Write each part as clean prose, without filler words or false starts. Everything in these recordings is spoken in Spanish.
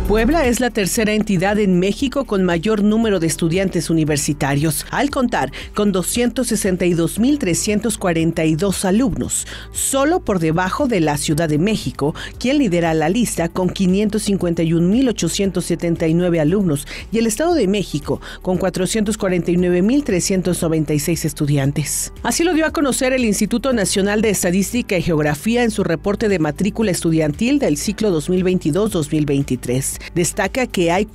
Puebla es la tercera entidad en México con mayor número de estudiantes universitarios, al contar con 262,342 alumnos, solo por debajo de la Ciudad de México, quien lidera la lista con 551,879 alumnos, y el Estado de México con 449,396 estudiantes. Así lo dio a conocer el Instituto Nacional de Estadística y Geografía en su reporte de matrícula estudiantil del ciclo 2022-2023. Destaca que hay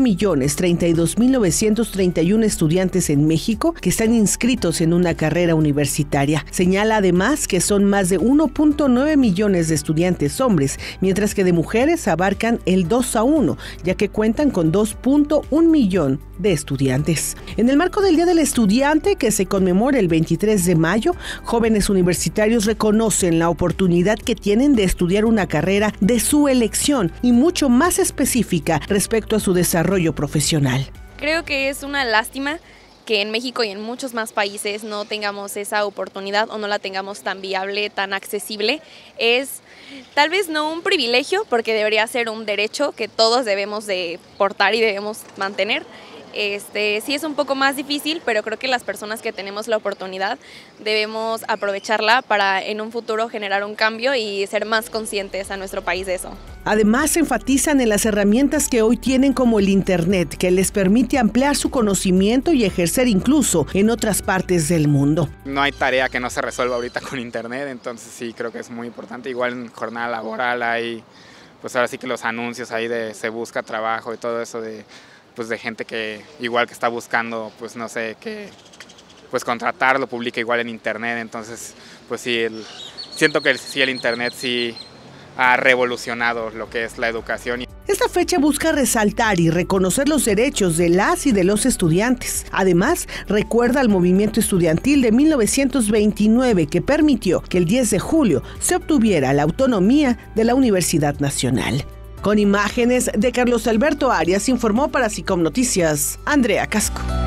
4,032,931 estudiantes en México que están inscritos en una carrera universitaria. Señala además que son más de 1.9 millones de estudiantes hombres, mientras que de mujeres abarcan el 2:1, ya que cuentan con 2.1 millón de estudiantes. En el marco del Día del Estudiante, que se conmemora el 23 de mayo, jóvenes universitarios reconocen la oportunidad que tienen de estudiar una carrera de su elección y mucho más específica respecto a su desarrollo profesional. Creo que es una lástima que en México y en muchos más países no tengamos esa oportunidad o no la tengamos tan viable, tan accesible. Es tal vez no un privilegio, porque debería ser un derecho que todos debemos de portar y debemos mantener. Sí es un poco más difícil, pero creo que las personas que tenemos la oportunidad debemos aprovecharla para en un futuro generar un cambio y ser más conscientes a nuestro país de eso. Además, enfatizan en las herramientas que hoy tienen como el Internet, que les permite ampliar su conocimiento y ejercer incluso en otras partes del mundo. No hay tarea que no se resuelva ahorita con Internet, entonces sí creo que es muy importante. Igual en jornada laboral hay, pues ahora sí que los anuncios ahí de se busca trabajo y todo eso de gente que igual que está buscando, pues no sé, que pues contratarlo, publica igual en Internet. Entonces pues sí, siento que sí el Internet sí ha revolucionado lo que es la educación. Esta fecha busca resaltar y reconocer los derechos de las y de los estudiantes. Además, recuerda al movimiento estudiantil de 1929 que permitió que el 10 de julio se obtuviera la autonomía de la Universidad Nacional. Con imágenes de Carlos Alberto Arias, informó para SICOM Noticias, Andrea Casco.